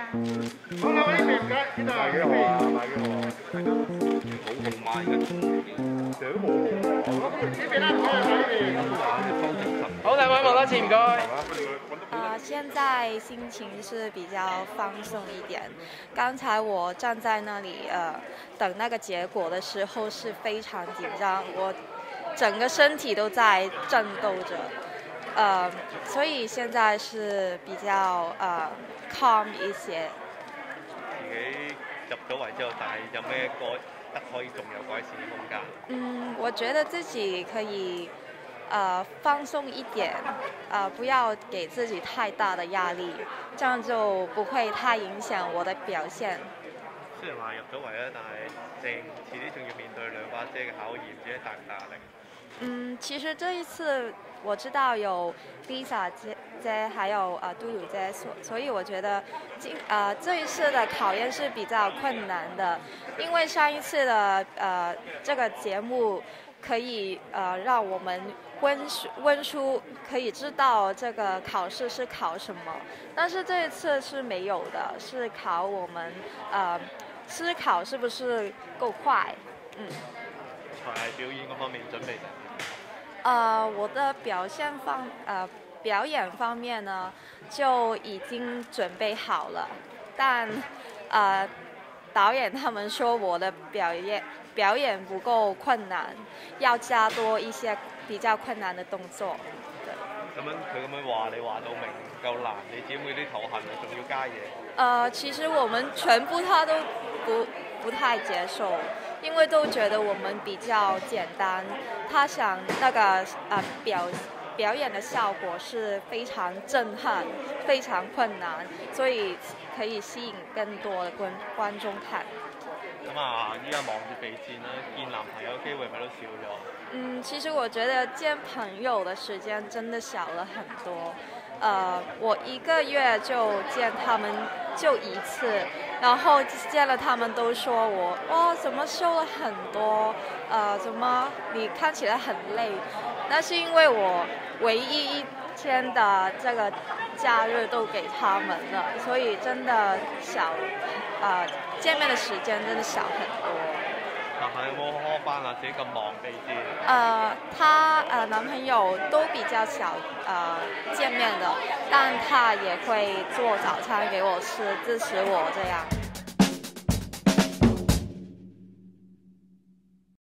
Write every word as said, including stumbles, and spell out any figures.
好啦，呢邊唔該，呢度買幾號啊？買幾號啊？ 冇紅馬而家成日都冇紅呢邊啦，唔該啊，呢邊。 好，兩位望多次，唔該。 呃，现在心情是比较放松一点。刚才我站在那里，呃，等那个结果的时候是非常紧张，我整个身体都在震动着，呃，所以现在是比较呃 calm 一些。 自己入咗圍之後，但係有咩改得可以仲有改善嘅空間？ 嗯，我觉得自己可以。呃，放松一点，呃，不要给自己太大的压力，这样就不会太影响我的表现。 雖然話入咗圍啦，但係正遲啲仲要面對兩把遮嘅考驗，自己大唔大壓力？ 嗯，其实这一次我知道有 Lisa 姐姐还有呃杜鲁姐，所所以我觉得今呃这一次的考验是比较困难的，因为上一次的呃这个节目可以呃让我们温书温书可以知道这个考试是考什么，但是这一次是没有的，是考我们呃思考是不是够快，嗯。 才藝表演嗰方面準備定？ 呃，我的表现方呃表演方面呢，就已经准备好了，但呃导演他们说我的表演表演不够困难，要加多一些比较困难的动作。对。 咁樣佢咁樣話你話到明唔夠難，你自己會啲頭痕啊，仲要加嘢。 呃，其实我们全部他都不不太接受，因为都觉得我们比较简单。他想那个呃表表演的效果是非常震撼、非常困难，所以可以吸引更多的观观众看。 咁啊，依家忙住備戰啦，見男朋友機會咪都少咗？ 嗯，其实我觉得见朋友的时间真的小了很多。呃，我一个月就见他们就一次，然后见了他们都说我哇，怎么瘦了很多？呃，怎么你看起来很累？那是因为我唯一一天的这个假日都给他们了，所以真的小，呃，见面的时间真的小很多。 男朋友有冇開班啊？自己咁忙備戰？ 呃，他呃男朋友都比较少呃见面的，但他也会做早餐给我吃，支持我这样。